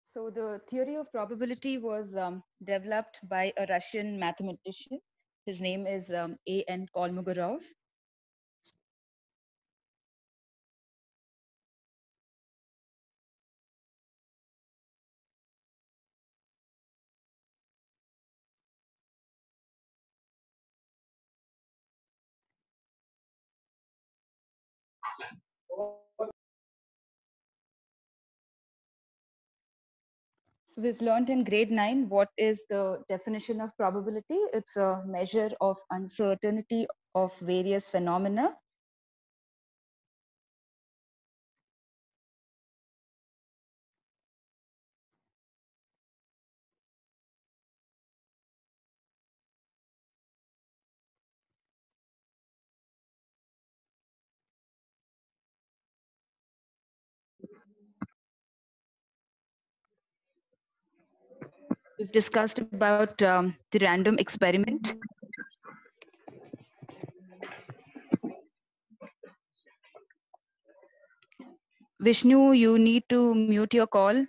So the theory of probability was developed by a Russian mathematician. His name is A.N. Kolmogorov. So we've learned in grade 9 what is the definition of probability. It's a measure of uncertainty of various phenomena. We've discussed about the random experiment. Vishnu, you need to mute your call.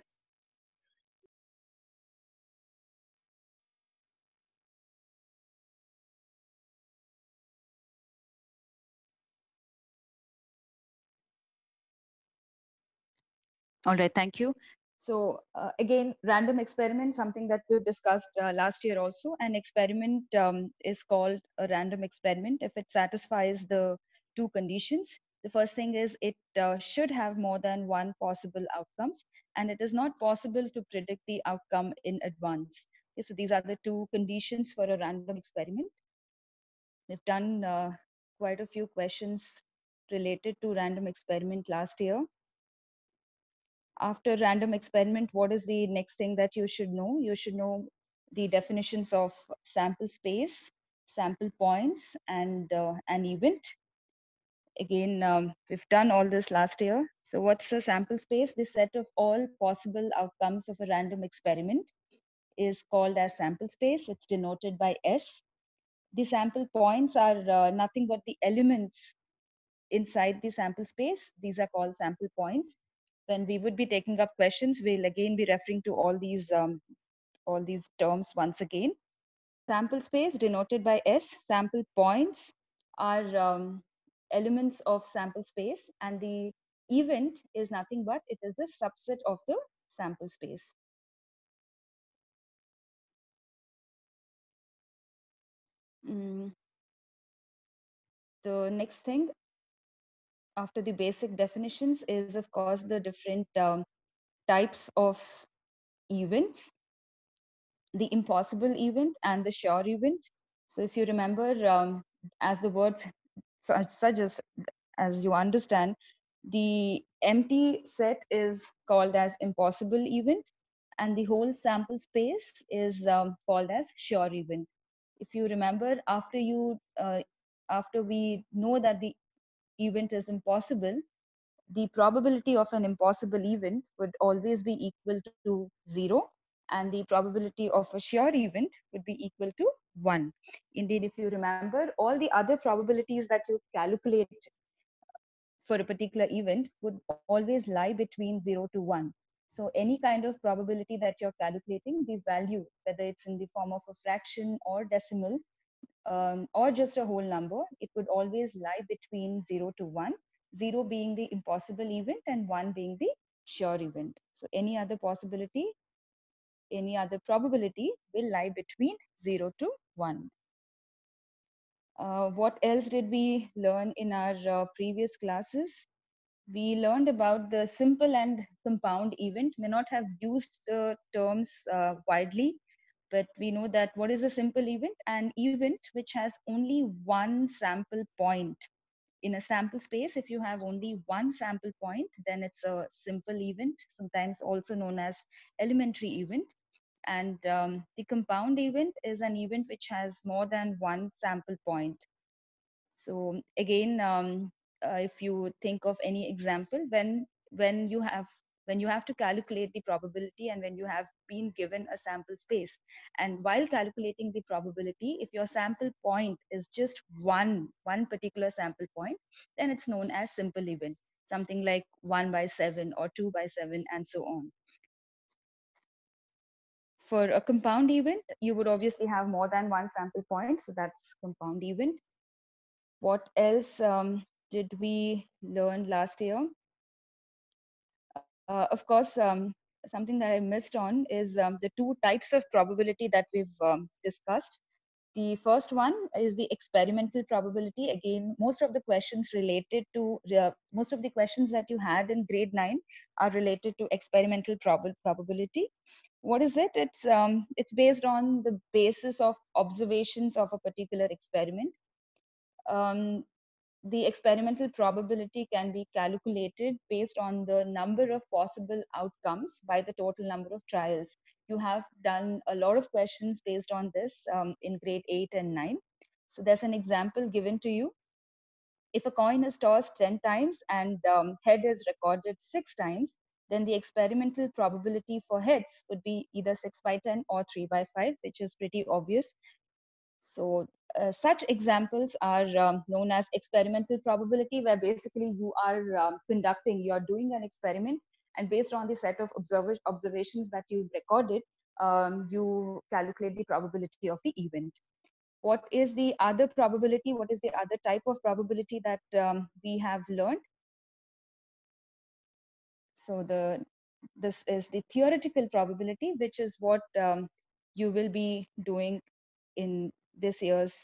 All right, thank you. So again, random experiment, something that we discussed last year also. An experiment is called a random experiment if it satisfies the two conditions. The first thing is it should have more than one possible outcomes, and it is not possible to predict the outcome in advance. Okay, so these are the two conditions for a random experiment. We've done quite a few questions related to random experiment last year. After random experiment, what is the next thing that you should know? You should know the definitions of sample space, sample points, and an event. Again, we've done all this last year. So what's a sample space? The set of all possible outcomes of a random experiment is called as sample space. It's denoted by S. The sample points are nothing but the elements inside the sample space. These are called sample points. When we would be taking up questions, we'll again be referring to all these terms once again. Sample space denoted by S, sample points are elements of sample space, and the event is nothing but it is the subset of the sample space. Mm, the next thing after the basic definitions is, of course, the different types of events, the impossible event and the sure event. So if you remember, as the words suggest, as you understand, the empty set is called as impossible event, and the whole sample space is called as sure event. If you remember, after we know that the event is impossible, the probability of an impossible event would always be equal to 0, and the probability of a sure event would be equal to 1. Indeed, if you remember, all the other probabilities that you calculate for a particular event would always lie between 0 to 1. So any kind of probability that you're calculating, the value, whether it's in the form of a fraction or decimal, or just a whole number, it would always lie between 0 to 1, 0 being the impossible event and 1 being the sure event. So any other probability will lie between 0 to 1. What else did we learn in our previous classes? We learned about the simple and compound event. May not have used the terms widely, but we know that what is a simple event? An event which has only one sample point. In a sample space, if you have only one sample point, then it's a simple event, sometimes also known as elementary event. And the compound event is an event which has more than one sample point. So again, if you think of any example, when you have when you have to calculate the probability and when you have been given a sample space, and while calculating the probability, if your sample point is just one particular sample point, then it's known as simple event, something like 1 by 7 or 2 by 7 and so on. For a compound event, you would obviously have more than one sample point, so that's compound event. What else did we learn last year? Of course, something that I missed on is the two types of probability that we've discussed. The first one is the experimental probability. Again, most of the questions related to most of the questions that you had in grade 9 are related to experimental probability. What is it? It's based on the basis of observations of a particular experiment. Um, the experimental probability can be calculated based on the number of possible outcomes by the total number of trials. You have done a lot of questions based on this in grade 8 and 9. So there's an example given to you. If a coin is tossed 10 times and head is recorded 6 times, then the experimental probability for heads would be either 6 by 10 or 3 by 5, which is pretty obvious. So such examples are known as experimental probability, where basically you are you're doing an experiment, and based on the set of observations that you've recorded, you calculate the probability of the event. What is the other probability? What is the other type of probability that we have learned? So this is the theoretical probability, which is what you will be doing in this year's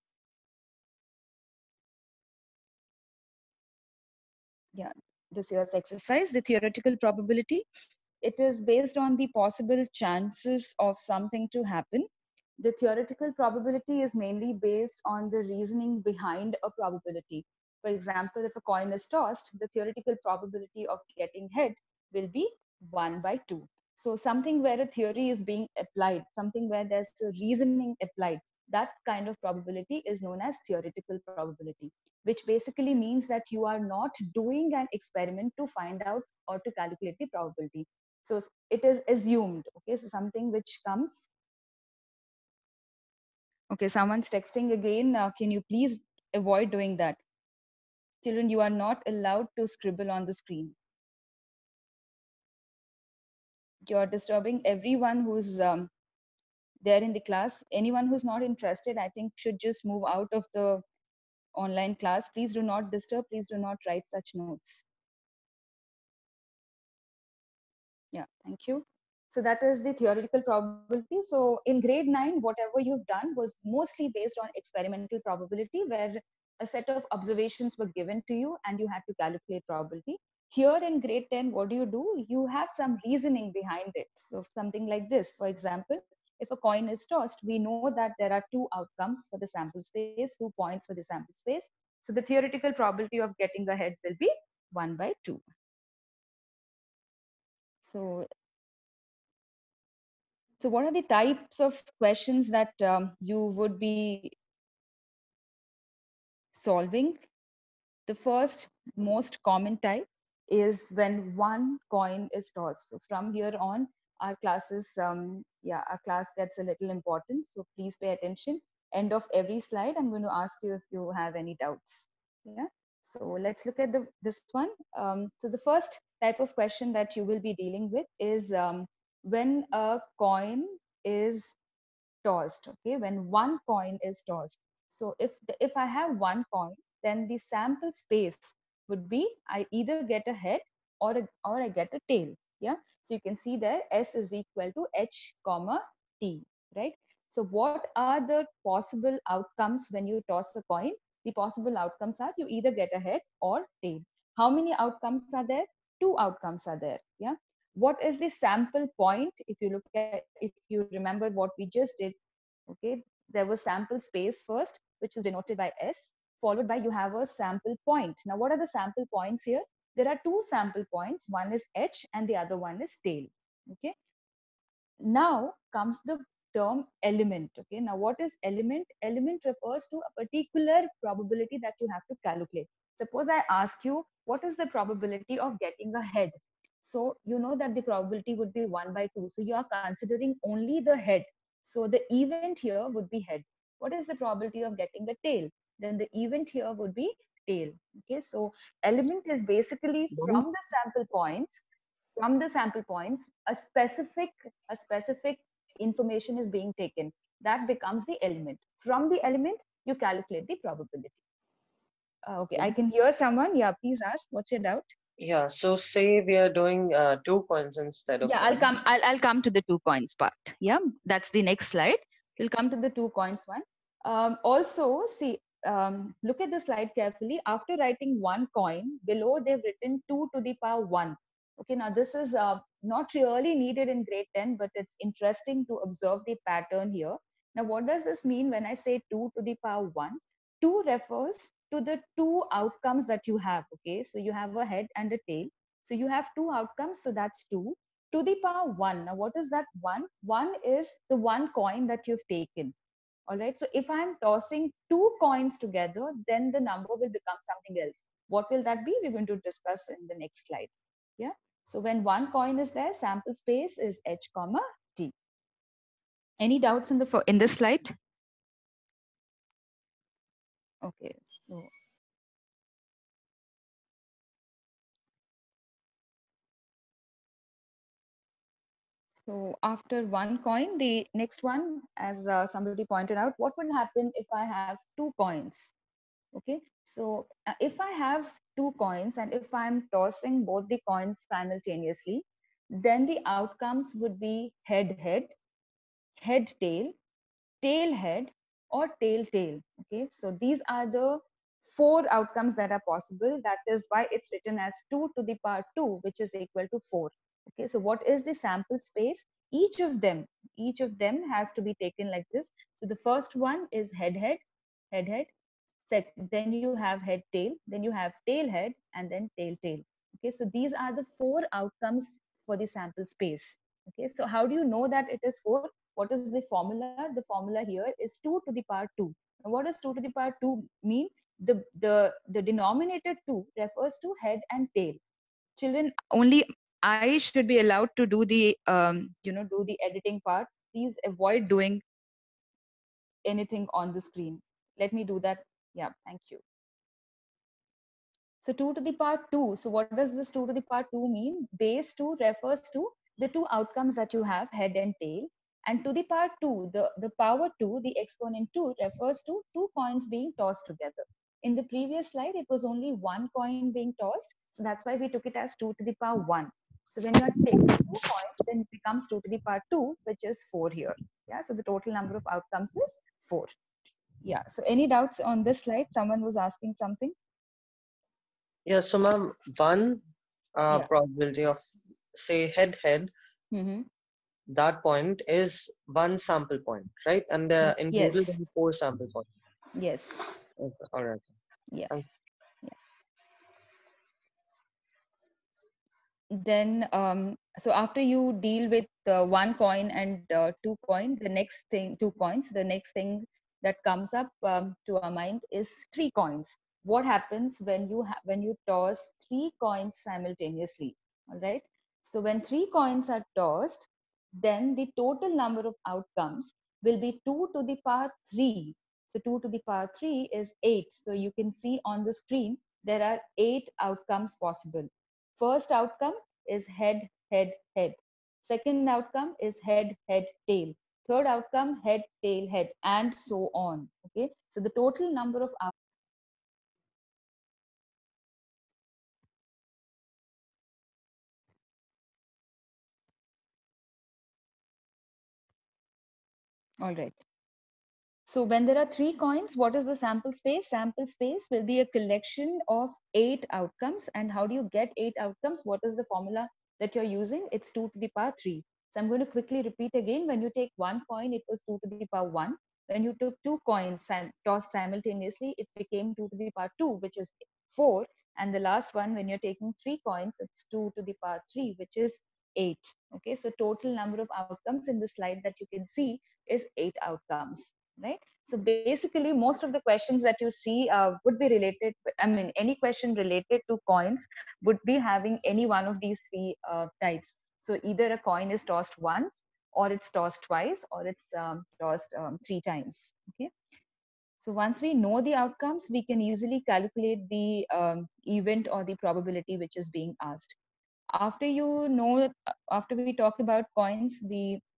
this year's exercise. The theoretical probability, it is based on the possible chances of something to happen. The theoretical probability is mainly based on the reasoning behind a probability. For example, if a coin is tossed, the theoretical probability of getting head will be 1 by 2. So something where a theory is being applied, something where there's a reasoning applied, that kind of probability is known as theoretical probability, which basically means that you are not doing an experiment to find out or to calculate the probability. So it is assumed. Okay, so something which comes. Okay, someone's texting again. Can you please avoid doing that? Children, you are not allowed to scribble on the screen. You're disturbing everyone who's there in the class. Anyone who's not interested, I think, should just move out of the online class. Please do not disturb. Please do not write such notes. Yeah, thank you. So that is the theoretical probability. So in grade 9, whatever you've done was mostly based on experimental probability, where a set of observations were given to you and you had to calculate probability. Here in grade 10, what do? You have some reasoning behind it. So something like this, for example, if a coin is tossed, we know that there are two outcomes for the sample space, 2 points for the sample space. So the theoretical probability of getting the head will be 1 by 2. So So what are the types of questions that you would be solving? The first most common type is when one coin is tossed. So from here on, our classes, our class gets a little important. So please pay attention. End of every slide, I'm going to ask you if you have any doubts. Yeah. So let's look at this one. So the first type of question that you will be dealing with is when a coin is tossed. Okay, when one coin is tossed. So if I have one coin, then the sample space would be I either get a head or I get a tail. Yeah, so you can see there S is equal to H comma T, right? So what are the possible outcomes when you toss a coin? The possible outcomes are you either get a head or tail. How many outcomes are there? Two outcomes are there. Yeah. What is the sample point? If you remember what we just did, okay, there was sample space first, which is denoted by S, followed by you have a sample point. Now, what are the sample points here? There are two sample points. One is H and the other one is tail. Okay. Now comes the term element. Okay. Now, what is element? Element refers to a particular probability that you have to calculate. Suppose I ask you, what is the probability of getting a head? So you know that the probability would be 1 by 2. So you are considering only the head. So the event here would be head. What is the probability of getting the tail? Then the event here would be tail. Okay. So element is basically from the sample points, a specific information is being taken. That becomes the element. From the element, you calculate the probability. Okay, I can hear someone. Yeah, please ask. What's your doubt? Yeah, so say we are doing 2 coins instead of Yeah, I'll one. come. I'll come to the 2 coins part. Yeah, that's the next slide. We'll come to the 2 coins one. Also, see, look at the slide carefully. After writing one coin, below they've written 2 to the power 1. Okay, now this is not really needed in grade 10, but it's interesting to observe the pattern here. Now, what does this mean when I say 2 to the power 1? 2 refers to the two outcomes that you have. Okay, so you have a head and a tail. So you have two outcomes, so that's 2 to the power 1. Now, what is that 1? 1 is the one coin that you've taken. All right. So if I'm tossing two coins together, then the number will become something else. What will that be? We're going to discuss in the next slide. Yeah. So when one coin is there, sample space is H comma T. Any doubts in this slide? Okay. So after one coin, the next one, as somebody pointed out, what would happen if I have two coins? Okay, so if I have two coins and if I'm tossing both the coins simultaneously, then the outcomes would be head head, head tail, tail head, or tail tail. Okay, so these are the four outcomes that are possible. That is why it's written as 2 to the power 2, which is equal to 4. Okay, so what is the sample space? Each of them has to be taken like this. So the first one is head head, head head. Then you have head tail, then you have tail head, and then tail tail. Okay, so these are the four outcomes for the sample space. Okay, so how do you know that it is 4? What is the formula? The formula here is 2 to the power 2. Now, what does 2 to the power 2 mean? The denominator 2 refers to head and tail. Children, only I should be allowed to do the do the editing part. Please avoid doing anything on the screen. Let me do that. Yeah, thank you. So 2 to the power 2. So what does this 2 to the power 2 mean? Base 2 refers to the two outcomes that you have, head and tail. And to the power 2, the power 2, the exponent 2, refers to two coins being tossed together. In the previous slide, it was only one coin being tossed. So that's why we took it as 2 to the power 1. So when you are taking two coins, then it becomes 2 to the power 2, which is 4 here. Yeah, so the total number of outcomes is 4. Yeah, so any doubts on this slide? Someone was asking something. Yeah, so ma'am, one Yeah. probability of say head head, Mm-hmm. that point is one sample point, right? And in total there Yes. are four sample points. Yes. Okay, all right. Yeah. Um, Yeah. Then, so after you deal with one coin and two coin, the next thing, 2 coins, the next thing that comes up to our mind is 3 coins. What happens when when you toss 3 coins simultaneously? All right. So when 3 coins are tossed, then the total number of outcomes will be 2 to the power 3. So 2 to the power 3 is 8. So you can see on the screen there are 8 outcomes possible. First outcome is head, head, head. Second outcome is head, head, tail. Third outcome, head, tail, head, and so on. Okay. So the total number of all right. So when there are 3 coins, what is the sample space? Sample space will be a collection of 8 outcomes. And how do you get 8 outcomes? What is the formula that you're using? It's 2 to the power 3. So I'm going to quickly repeat again. When you take one coin, it was 2 to the power 1. When you took 2 coins tossed simultaneously, it became 2 to the power 2, which is 4. And the last one, when you're taking 3 coins, it's 2 to the power 3, which is 8. Okay, so total number of outcomes in the slide that you can see is 8 outcomes, right? So basically, most of the questions that you see would be related. I mean, any question related to coins would be having any one of these three types. So either a coin is tossed once, or it's tossed twice, or it's tossed 3 times. Okay. So once we know the outcomes, we can easily calculate the event or the probability which is being asked. After you know, after we talked about coins, the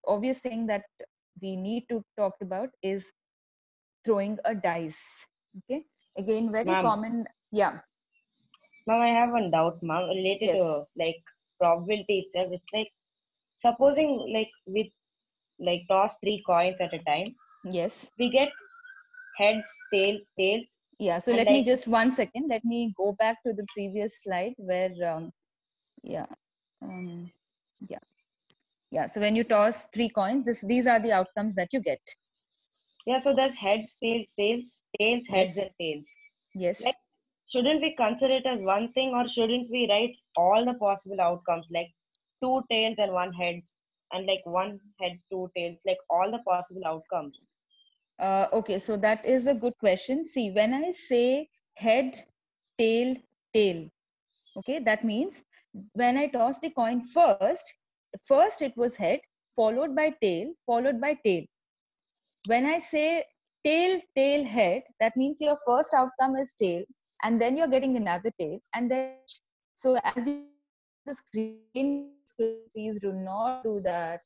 obvious thing that we need to talk about is throwing a dice. Okay, again, very Ma'am, common. Yeah. ma'am, I have one doubt, ma'am, related Yes. to like probability itself. It's like supposing like we like toss three coins at a time, Yes. we get heads, tails, tails, Yeah. So and let me like just 1 second. Let me go back to the previous slide where yeah. Um, yeah. Yeah. So when you toss three coins, these are the outcomes that you get. yeah, so there's heads, tails, tails, tails, heads, Yes. and tails. Yes. Like, shouldn't we consider it as one thing, or shouldn't we write all the possible outcomes, like two tails and one heads, and like one heads, two tails, like all the possible outcomes? Okay, so that is a good question. See, when I say head, tail, tail, okay, that means when I toss the coin first it was head, followed by tail, followed by tail. When I say tail, tail, head, that means your first outcome is tail, and then you're getting another tail, and then so as you the screen, please do not do that.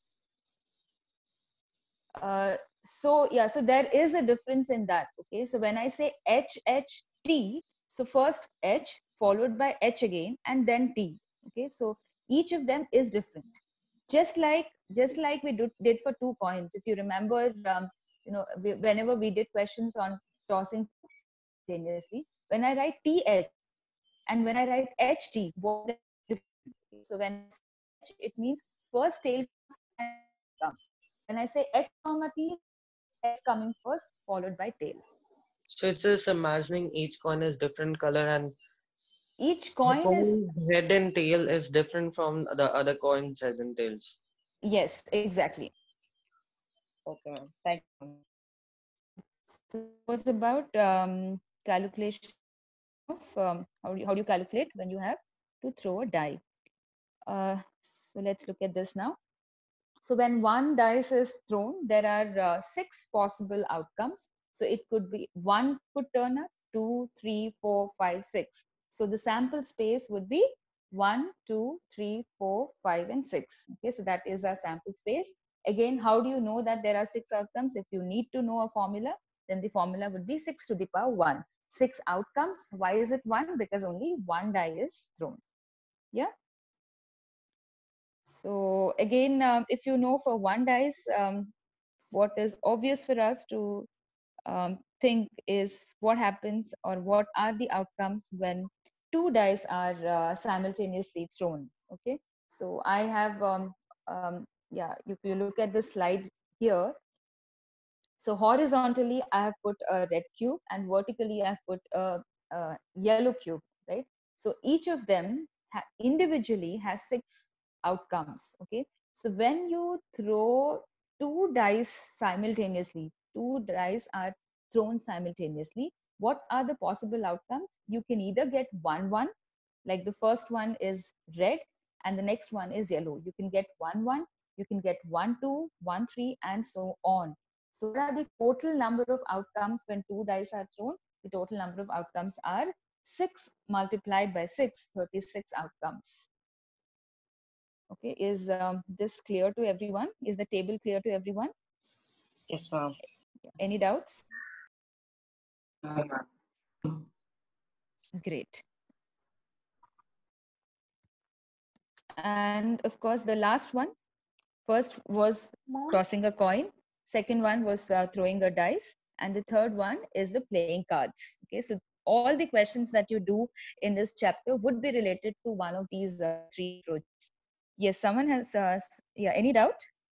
So yeah, so there is a difference in that. Okay, so when I say H H T, so first H followed by H again and then T. Okay, so each of them is different. Just like we did for 2 coins. If you remember, whenever we did questions on tossing simultaneously, when I write TH and when I write HT, what is the difference? So when I say H, it means first tail comes. When I say H comma T, head coming first, followed by tail. So it's just imagining each coin is different color and Each the coin is, coin's head and tail is different from the other coin's head and tails. yes, exactly. Okay, ma'am. Thank you. So it was about calculation of how do you calculate when you have to throw a die. So let's look at this now. So when one dice is thrown, there are six possible outcomes. So it could be one could turn up, two, three, four, five, six. So the sample space would be 1, 2, 3, 4, 5, and 6. Okay, so that is our sample space. Again, how do you know that there are six outcomes? If you need to know a formula, then the formula would be 6 to the power 1. Six outcomes. Why is it 1? Because only one die is thrown. Yeah. So again, if you know for one dice, what is obvious for us to think is what happens or what are the outcomes when two dice are simultaneously thrown. Okay, so I have yeah, if you look at the slide here, so horizontally I have put a red cube and vertically I have put a yellow cube, right? So each of them individually has six outcomes. Okay, so when you throw two dice simultaneously, two dice are thrown simultaneously, what are the possible outcomes? You can either get 1 1, like the first one is red and the next one is yellow. You can get 1 1, you can get 1 2, 1 3, and so on. So what are the total number of outcomes when two dice are thrown? The total number of outcomes are 6 multiplied by 6, 36 outcomes. Okay, is this clear to everyone? Is the table clear to everyone? Yes, ma'am. Any doubts? Great. And of course, the last one, first was tossing a coin, second one was throwing a dice, and the third one is the playing cards. Okay, so all the questions that you do in this chapter would be related to one of these three approaches. Yes, someone has, yeah, any doubt?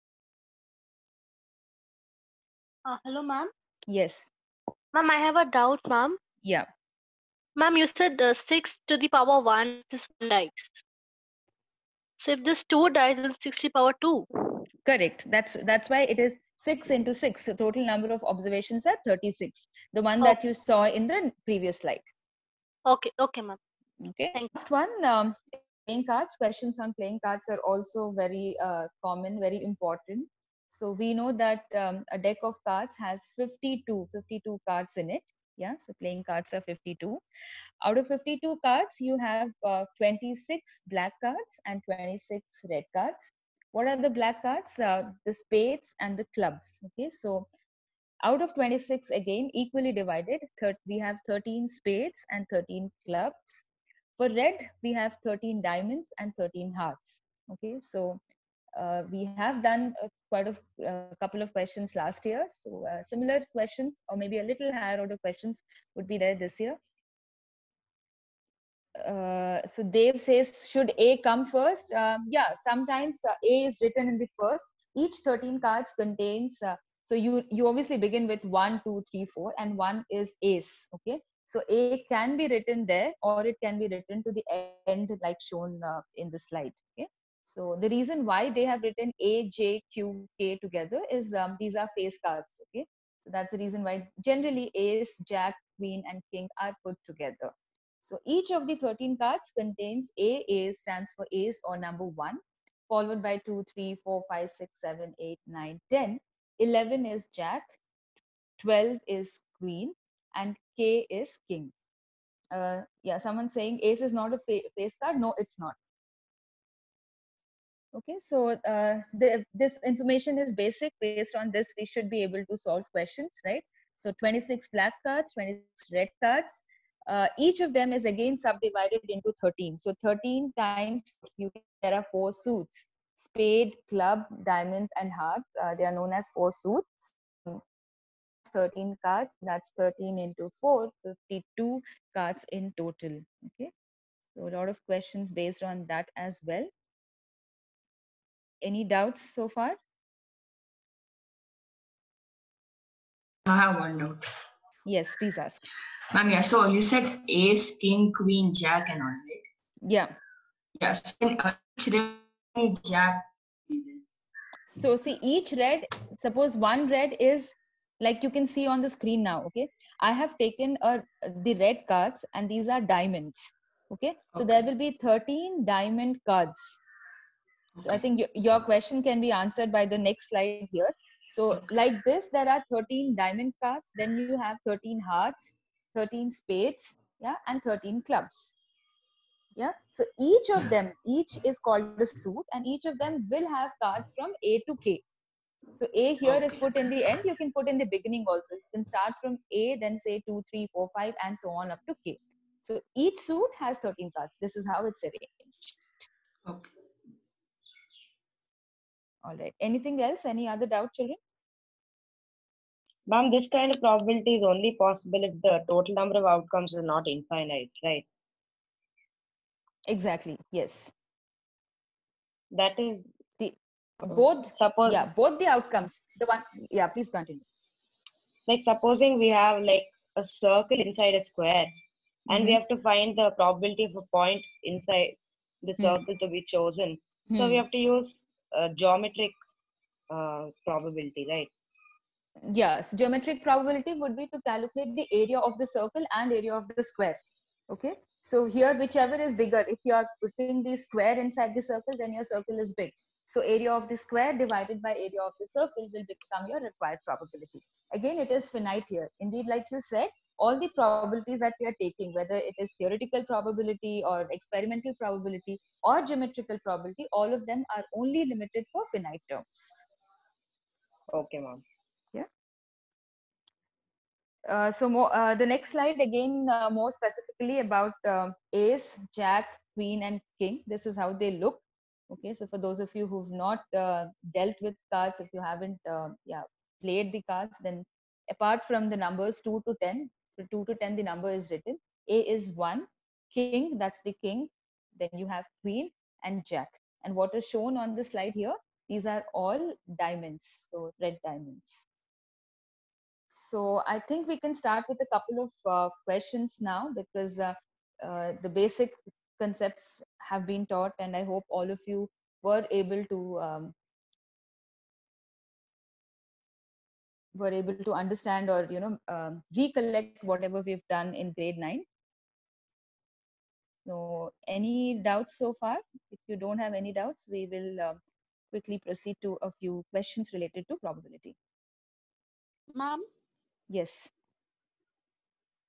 Hello, ma'am. Yes, Ma'am, I have a doubt, ma'am. yeah, Ma'am, you said 6 to the power 1 is 1 dice. So if this 2 dice, then 6 to the power 2. correct. That's why it is 6 into 6. So total number of observations are 36. The one Oh, that you saw in the previous slide. okay, okay, ma'am. Okay, Thank last one, playing cards. Questions on playing cards are also very common, very important. So we know that a deck of cards has 52 cards in it. Yeah, so playing cards are 52. Out of 52 cards, you have 26 black cards and 26 red cards. What are the black cards? The spades and the clubs. Okay, so out of 26, again equally divided, we have 13 spades and 13 clubs. For red, we have 13 diamonds and 13 hearts. Okay, so we have done quite a couple of questions last year. So similar questions, or maybe a little higher order questions, would be there this year. So Dave says, should A come first? Yeah, sometimes A is written in the first. Each 13 cards contains, so you obviously begin with 1, 2, 3, 4, and 1 is ace. Okay, so A can be written there, or it can be written to the end, like shown in the slide. Okay, so the reason why they have written A, J, Q, K together is these are face cards. Okay, so that's the reason why generally ace, jack, queen, and king are put together. So each of the 13 cards contains A stands for ace or number 1, followed by 2, 3, 4, 5, 6, 7, 8, 9, 10. 11 is jack, 12 is queen, and K is king. Yeah, someone saying ace is not a face card. No, it's not. Okay, so this information is basic. Based on this, we should be able to solve questions, right? So 26 black cards, 26 red cards. Each of them is again subdivided into 13. So 13 times there are 4 suits: spade, club, diamonds, and heart. They are known as 4 suits. 13 cards. That's 13 into 4, 52 cards in total. Okay, so a lot of questions based on that as well. Any doubts so far? I have one doubt. Yes, please ask. Ma'am, yeah, so you said ace, king, queen, jack, and all, right? Yeah. Yeah, so each red jack. So see, each red, suppose one red is like you can see on the screen now. Okay, I have taken the red cards, and these are diamonds. Okay, so there will be 13 diamond cards. So I think your question can be answered by the next slide here. So like this, there are 13 diamond cards. Then you have 13 hearts, 13 spades, yeah, and 13 clubs. Yeah, so each of them, each is called a suit, and each of them will have cards from A to K. So A here is put in the end. You can put in the beginning also. You can start from A, then say 2, 3, 4, 5, and so on up to K. So each suit has 13 cards. This is how it's arranged. Okay. All right. Anything else? Any other doubt, children? Ma'am, this kind of probability is only possible if the total number of outcomes is not infinite, right? Exactly. Yes. That is Both. suppose, Yeah, both the outcomes. The one. Yeah. Please continue. like supposing we have like a circle inside a square, and we have to find the probability of a point inside the circle to be chosen. So we have to use geometric probability, right? Yes, geometric probability would be to calculate the area of the circle and area of the square. Okay, so here whichever is bigger, if you are putting the square inside the circle, then your circle is big. So area of the square divided by area of the circle will become your required probability. Again, it is finite here. Indeed, like you said, all the probabilities that we are taking, whether it is theoretical probability or experimental probability or geometrical probability, all of them are only limited for finite terms. Okay, ma'am. Yeah. So the next slide again, more specifically about ace, jack, queen, and king. This is how they look. Okay, so for those of you who've not dealt with cards, if you haven't played the cards, then apart from the numbers 2 to 10, for 2 to 10 the number is written. A is 1, king, that's the king. Then you have queen and jack. And what is shown on the slide here, these are all diamonds, so red diamonds. So I think we can start with a couple of questions now, because the basic concepts have been taught, and I hope all of you were able to understand, or recollect whatever we've done in grade 9. So any doubts so far? If you don't have any doubts, we will quickly proceed to a few questions related to probability. Ma'am, Yes.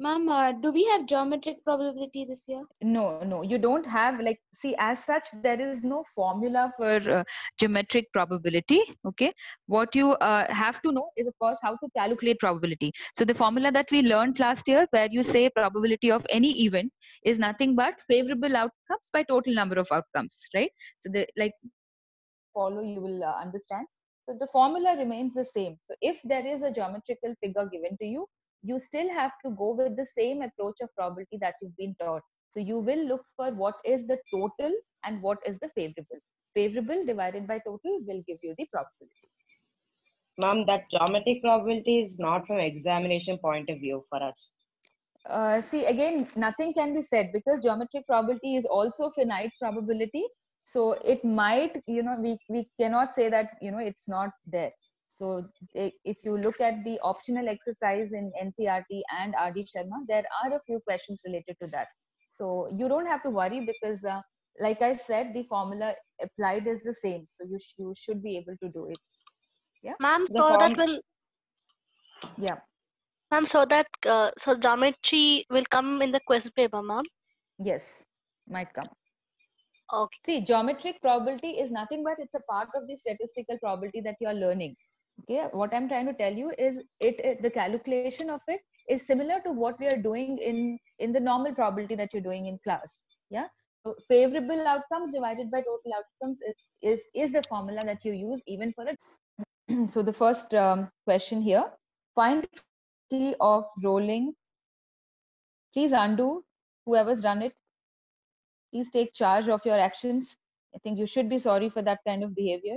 Ma'am, do we have geometric probability this year? No, you don't have, like, see, as such, there is no formula for geometric probability. Okay, what you have to know is, of course, how to calculate probability. So the formula that we learned last year, where you say probability of any event is nothing but favorable outcomes by total number of outcomes, right? So the, like, follow, you will understand. So the formula remains the same. So if there is a geometrical figure given to you, you still have to go with the same approach of probability that you've been taught. So you will look for what is the total and what is the favorable. Favorable divided by total will give you the probability. Ma'am, that geometric probability is not from examination point of view for us. See, again, nothing can be said, because geometric probability is also finite probability. So it might, we cannot say that, it's not there. So if you look at the optional exercise in NCRT and RD Sharma, there are a few questions related to that. So you don't have to worry, because like I said, the formula applied is the same. So you should be able to do it. Yeah. Ma'am, The so that form, will, Yeah. ma'am, so that so geometry will come in the question paper, ma'am. Yes. Might come. Okay. See, geometric probability is nothing but it's a part of the statistical probability that you are learning. Okay, what I'm trying to tell you is the calculation of it is similar to what we are doing in the normal probability that you're doing in class. Yeah. So favorable outcomes divided by total outcomes is the formula that you use even for it. So the first question here: find the probability of rolling. Please undo whoever's done it. Please take charge of your actions. I think you should be sorry for that kind of behavior.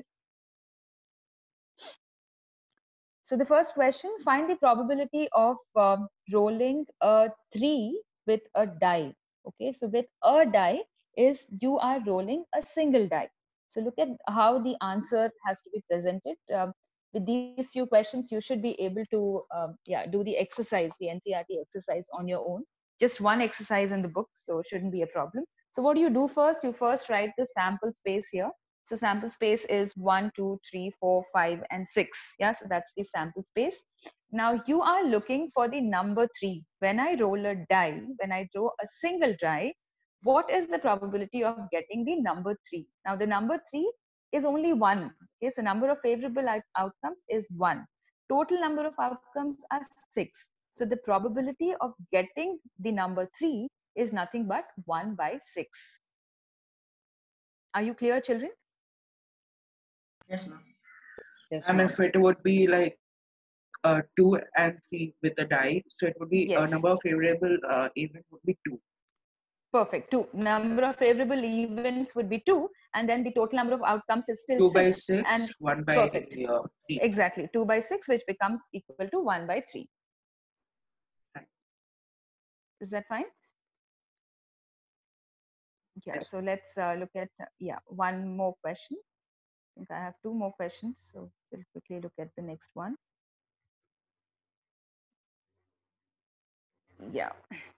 So the first question, find the probability of rolling a 3 with a die. Okay, so with a die is you are rolling a single die. So look at how the answer has to be presented. With these few questions, you should be able to do the exercise, the NCRT exercise on your own. Just one exercise in the book, so shouldn't be a problem. So what do you do first? You first write the sample space here. So sample space is 1, 2, 3, 4, 5, and 6. Yeah, so that's the sample space. Now you are looking for the number 3. When I roll a die, when I draw a single die, what is the probability of getting the number 3? Now the number 3 is only 1. Okay, so number of favorable outcomes is 1. Total number of outcomes are 6. So the probability of getting the number 3 is nothing but 1 by 6. Are you clear, children? Yes, ma'am. yes, And ma'am. if it would be like 2 and 3 with the die, so it would be a Yes. number of favorable event would be 2. Perfect. 2. Number of favorable events would be 2, and then the total number of outcomes is still 2 by 6. 6, And 1 by perfect. 3. Exactly. 2 by 6, which becomes equal to 1 by 3. Right. Is that fine? Yeah. Yes. So let's look at one more question. I think I have 2 more questions. So we'll quickly look at the next one. Yeah.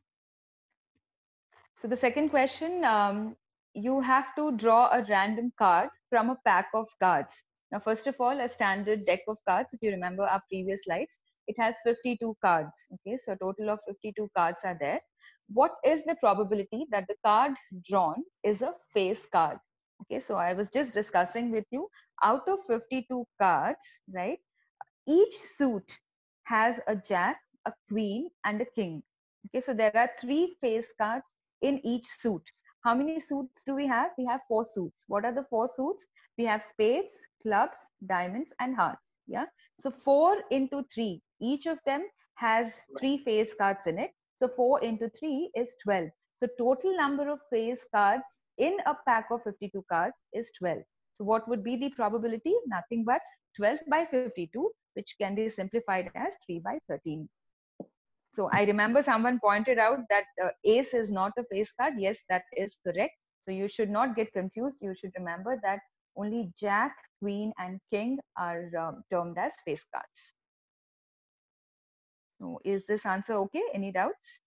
So the second question, you have to draw a random card from a pack of cards. Now, first of all, a standard deck of cards, if you remember our previous slides, it has 52 cards. Okay, so a total of 52 cards are there. What is the probability that the card drawn is a face card? Okay, so I was just discussing with you, out of 52 cards, right, each suit has a jack, a queen, and a king. Okay, so there are 3 face cards in each suit. How many suits do we have? We have 4 suits. What are the 4 suits? We have spades, clubs, diamonds, and hearts. Yeah. So 4 into 3. Each of them has 3 face cards in it. So 4 into 3 is 12. So total number of face cards in a pack of 52 cards is 12. So what would be the probability? Nothing but 12 by 52, which can be simplified as 3 by 13. So I remember someone pointed out that ace is not a face card. Yes, that is correct. So you should not get confused. You should remember that only jack, queen, and king are termed as face cards. So is this answer okay? Any doubts?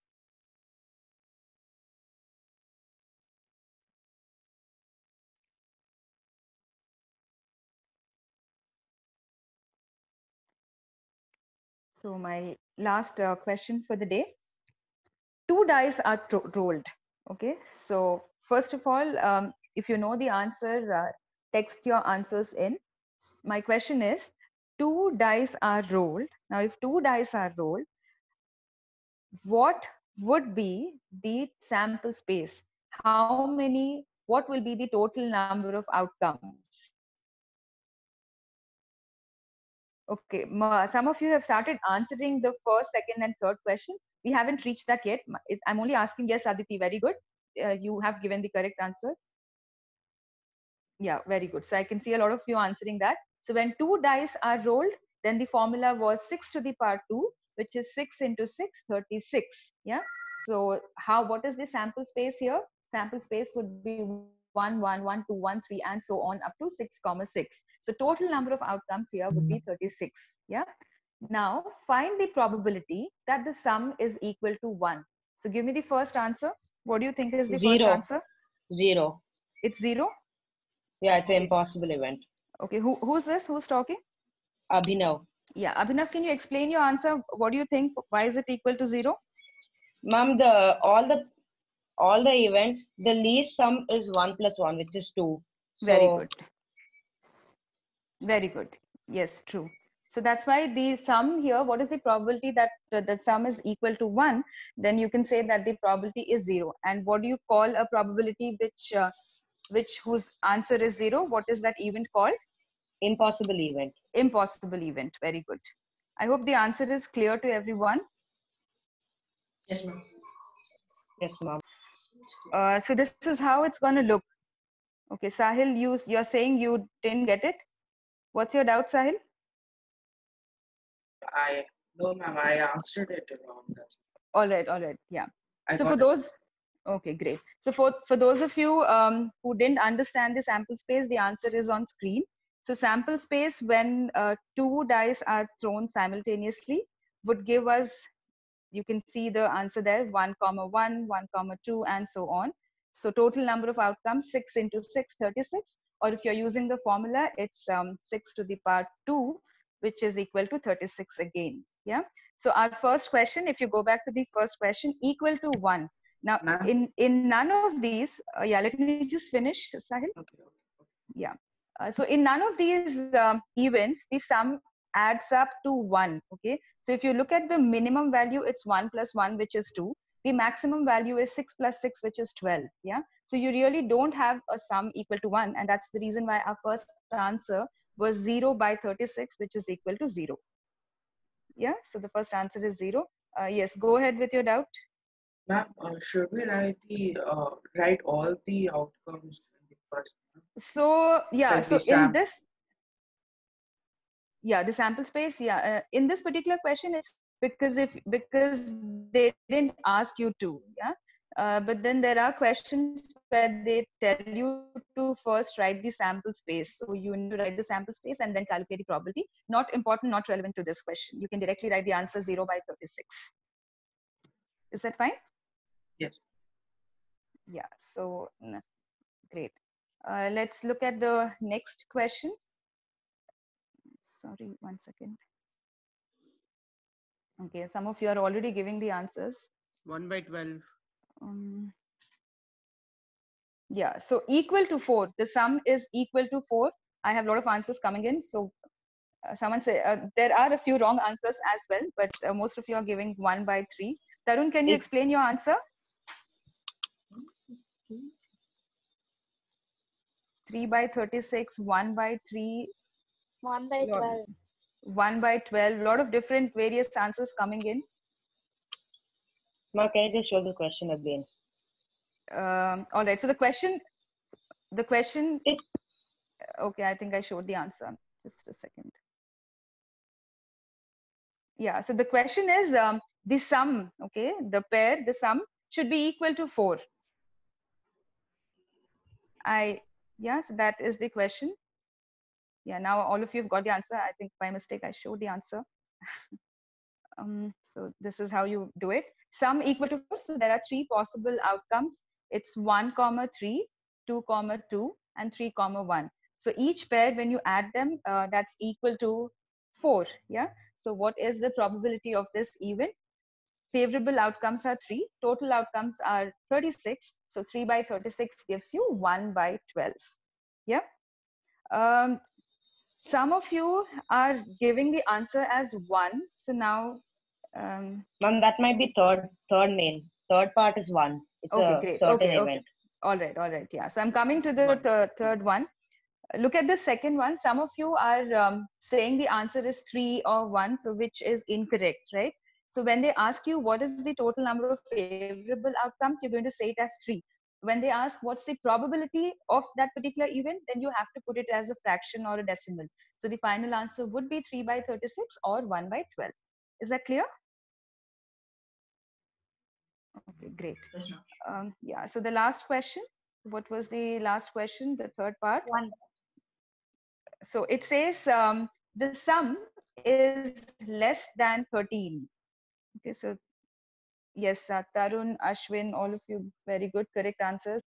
So my last question for the day. 2 dice are rolled. Okay, so first of all, if you know the answer, text your answers in. My question is, 2 dice are rolled. Now, if 2 dice are rolled, what would be the sample space? How many, what will be the total number of outcomes? Okay, some of you have started answering the first, second, and third question. We haven't reached that yet. I'm only asking, yes, Aditi, very good. You have given the correct answer. Yeah, very good. So I can see a lot of you answering that. So when 2 dice are rolled, then the formula was 6 to the power 2, which is 6 into 6, 36. Yeah. So what is the sample space here? Sample space would be 1, 1, 1, 2, 1, 3, and so on up to 6, 6. So total number of outcomes here would be 36. Yeah. Now find the probability that the sum is equal to 1. So give me the first answer. What do you think is the first answer? 0. It's 0? Yeah, it's an impossible event. Okay, who's this? Who's talking? Abhinav. Yeah, Abhinav, can you explain your answer? What do you think? Why is it equal to 0? Ma'am, all the events, the least sum is 1 plus 1, which is 2. So, very good. Very good. Yes, true. So that's why the sum here, what is the probability that the sum is equal to 1? Then you can say that the probability is 0. And what do you call a probability whose answer is 0? What is that event called? Impossible event. Impossible event. Very good. I hope the answer is clear to everyone. Yes, ma'am. Yes, ma'am. So this is how it's going to look. Okay, Sahil, you're saying you didn't get it. What's your doubt, Sahil? No, ma'am, I answered it wrong. All right. Yeah. So for those, okay, great. So for those of you who didn't understand the sample space, the answer is on screen. So sample space when 2 dice are thrown simultaneously would give us, you can see the answer there, 1, 1, 1, 2, and so on. So total number of outcomes, 6 into 6, 36. Or if you're using the formula, it's 6 to the power 2, which is equal to 36 again. Yeah. So our first question, if you go back to the first question, equal to 1. Now, in none of these, yeah, let me just finish, Sahil. Okay. Yeah. So in none of these events, the sum adds up to 1. Okay. So if you look at the minimum value, it's 1 plus 1, which is 2. The maximum value is 6 plus 6, which is 12. Yeah. So you really don't have a sum equal to 1. And that's the reason why our first answer was 0 by 36, which is equal to 0. Yeah. So the first answer is 0. Yes. Go ahead with your doubt. Ma'am, should we write all the outcomes in the first? So yeah. Like so in this, yeah, the sample space. Yeah. In this particular question, it's because they didn't ask you to. Yeah. But then there are questions where they tell you to first write the sample space. So you need to write the sample space and then calculate the probability. Not important, not relevant to this question. You can directly write the answer 0 by 36. Is that fine? Yes. Yeah, so great. Let's look at the next question. Sorry, 1 second. Okay, some of you are already giving the answers. 1 by 12. Yeah, so equal to 4. The sum is equal to 4. I have a lot of answers coming in. So someone say there are a few wrong answers as well, but most of you are giving 1 by 3. Tarun, can you explain your answer? 3 by 36, 1 by 3. 1 by 12. 1 by 12. A lot of different various answers coming in. Ma, can you just show the question again? All right. So the question. Okay, I think I showed the answer. Just a second. Yeah. So the question is the sum. Okay, the sum should be equal to 4. So that is the question. Yeah. Now all of you have got the answer. I think by mistake I showed the answer. So this is how you do it. Sum equal to 4. So there are 3 possible outcomes. It's 1, 3, 2, 2, and 3, 1. So each pair, when you add them, that's equal to 4. Yeah. So what is the probability of this event? favorable outcomes are 3, total outcomes are 36. So 3 by 36 gives you 1 by 12. Yeah. Some of you are giving the answer as 1. So now, Ma'am, that might be third main. Third part is 1. It's okay, a great. certain Okay, okay. event. All right. Yeah. So I'm coming to the third one. Look at the second one. Some of you are saying the answer is 3 or 1, so which is incorrect, right? So when they ask you what is the total number of favorable outcomes, you're going to say it as 3. When they ask what's the probability of that particular event, then you have to put it as a fraction or a decimal. So the final answer would be 3 by 36 or 1 by 12. Is that clear? Okay, great. Yes, ma'am. Yeah, so the last question, what was the last question, the third part? 1. So it says the sum is less than 13. Okay, so yes, Tarun, Ashwin, all of you, very good, correct answers.